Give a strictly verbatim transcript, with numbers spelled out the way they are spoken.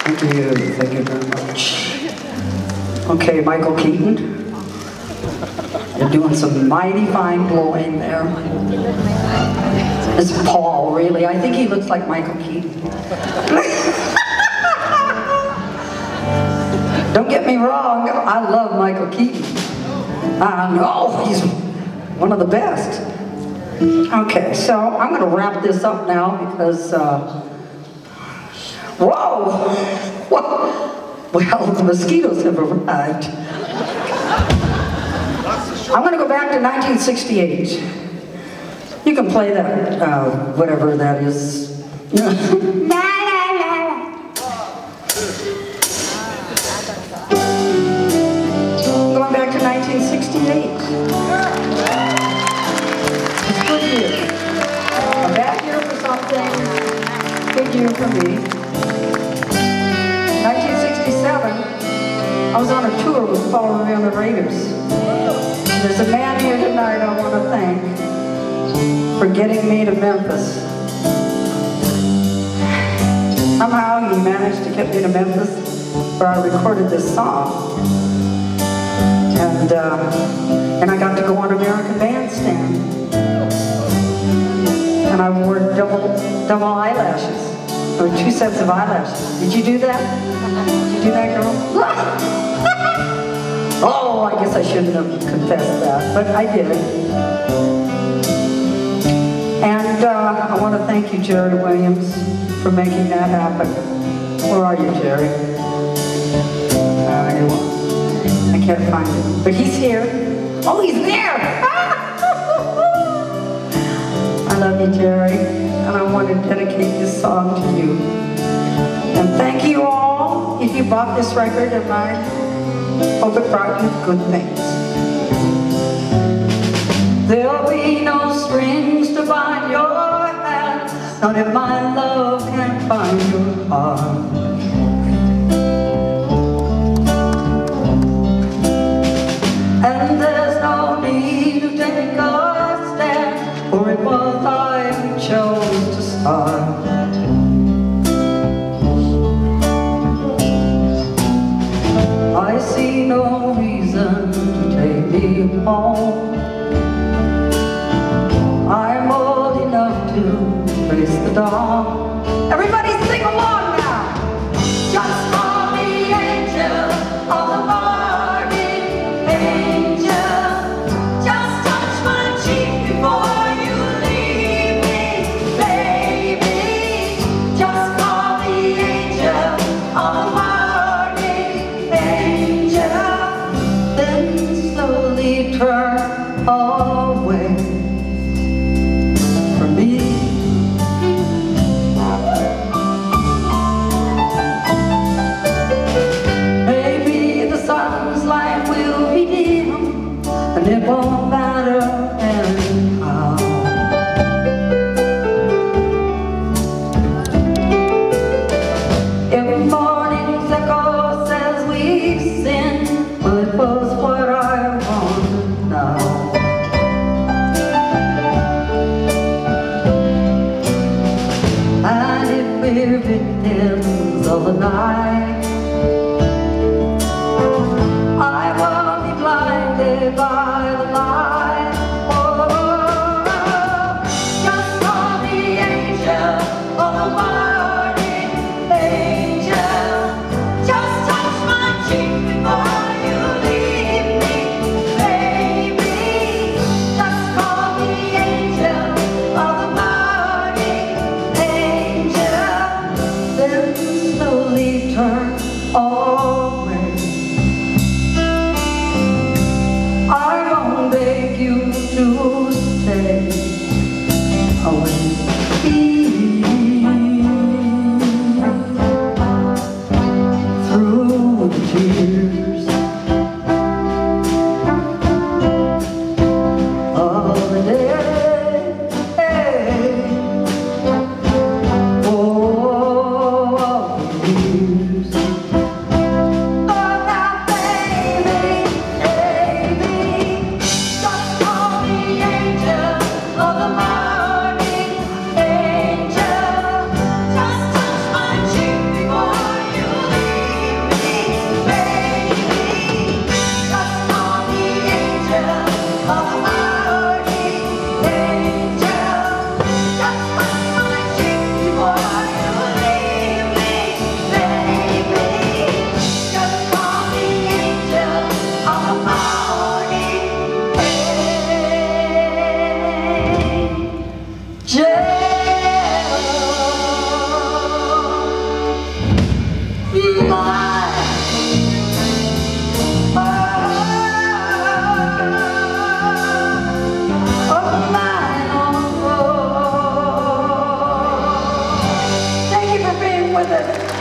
Thank you, thank you very much. Okay, Michael Keaton. You're doing some mighty fine blowing there. It's Paul, really. I think he looks like Michael Keaton. Don't get me wrong, I love Michael Keaton. I know, he's one of the best. Okay, so I'm going to wrap this up now because, uh, whoa! Whoa. Well, the mosquitoes have arrived. I'm going to go back to nineteen sixty-eight. You can play that, uh, whatever that is. Going back to nineteen sixty-eight. It's a good year. A bad year for something, good year for me. nineteen sixty-seven, I was on a tour with Paul Revere and the Raiders. There's a man here tonight I want to thank for getting me to Memphis. Somehow he managed to get me to Memphis where I recorded this song. And, uh, and I got to go on American Bandstand. And I wore double, double eyelashes, or two sets of eyelashes. Did you do that? Did you do that, girl? Oh, I guess I shouldn't have confessed that, but I did. And uh, I want to thank you, Jerry Williams, for making that happen. Where are you, Jerry? Uh, I can't find him, but he's here. Oh, he's there! I love you, Jerry, and I want to dedicate this song to you. And thank you all if you bought this record of mine. Hope it brought you good things. There'll be no strings to bind your hands, not if my love can find your heart. And there's no need to take a stand, for it was I who chose to start. I see no reason to take me home. I'm old enough to face the dawn. Everybody sing along now! Just call me angel of the morning, angel. Just touch my cheek before you leave me, baby. Just call me angel of the morning. Turn away from me. Maybe the sun's light will be dim, and it won't matter anyhow. If morning's echo says we've sinned, well, it was what I wanted now. And if we're victims of the night, I won't be blinded by the light. Oh, just call me angel of the morning, angel. Just touch my cheek before you leave me, baby. Just call me angel of the morning, angel. Then slowly turn with us.